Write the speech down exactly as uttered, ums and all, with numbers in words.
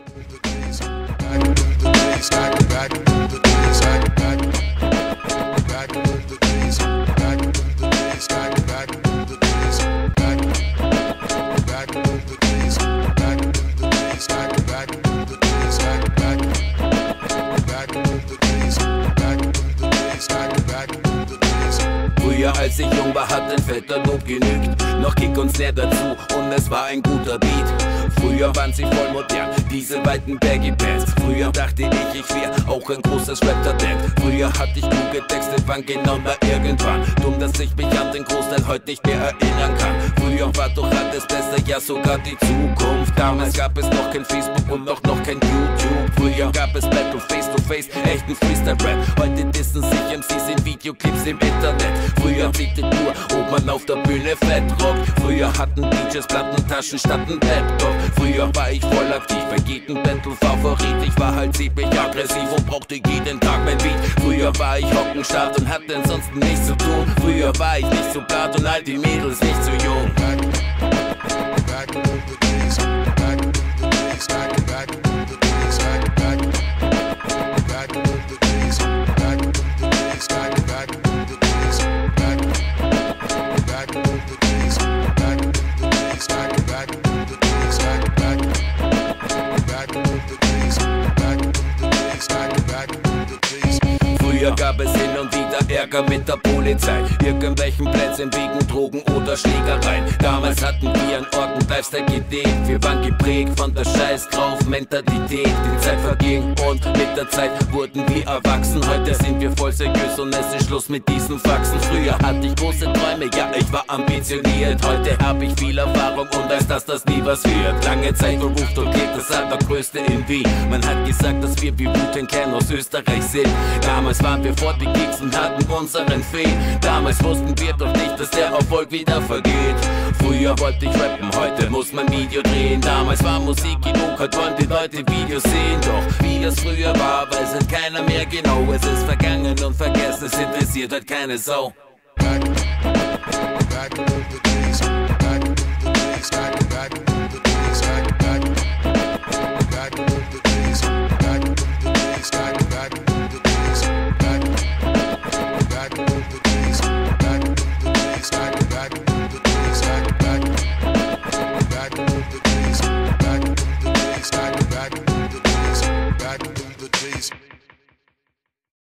Früher als ich jung war, hat ein fetter Lob genügt. Noch Kick und Snare dazu und es war ein guter Beat. Früher waren sie voll modern, diese weiten Baggy Pants. Früher dachte ich, ich wär auch ein großes Rap-Talent. Früher hatte ich gut getextet, wann genau war irgendwann. Dumm, dass ich mich an den Großteil heute nicht mehr erinnern kann. Früher war doch alles besser, ja sogar die Zukunft. Damals gab es noch kein Facebook und auch noch kein YouTube. Früher gab es Battle Face to Face, echten Freestyle-Rap. Heute dissen sich M Cs in Videoclips im Internet. Früher zählte nur, ob man auf der Bühne fett rockt. Früher hatten D Js Plattentaschen statt ein Laptop. Früher war ich voll aktiv, bei jedem Battle Favorit. Ich war halt ziemlich aggressiv und brauchte jeden Tag mein Beat. Früher war ich Hockenstarrt und hatte ansonsten nichts zu tun. Früher war ich nicht so platt und all die Mädels nicht so jung. Back, back, back, back, back, Früher gab es hin und wieder Ärger mit der Polizei, irgendwelchen Plätzen wegen Drogen oder Schlägereien. Damals hatten wir einen Ort und Lifestyle gedehnt. Wir waren geprägt von der Scheiß drauf Mentalität. Die Zeit verging und mit der Zeit wurden wir erwachsen. Heute sind wir voll seriös und es ist Schluss mit diesen Faxen. Früher hatte ich große Träume, ja ich war ambitioniert. Heute hab ich viel Erfahrung und weiß, dass das nie was wird. Lange Zeit verruft und geht das allergrößte in Wien. Man hat gesagt, dass wir wie Wu-Tang Clan aus Österreich sind. Damals waren wir vor die Gigs und hatten unseren Fame. Damals wussten wir doch nicht, dass der Erfolg wieder vergeht. Früher wollte ich rappen, heute muss man Video drehen. Damals war Musik genug, heute wollen die Leute Videos sehen. Doch wie es früher war, weiß halt keiner mehr genau. Es ist vergangen und vergessen, es interessiert halt keine Sau.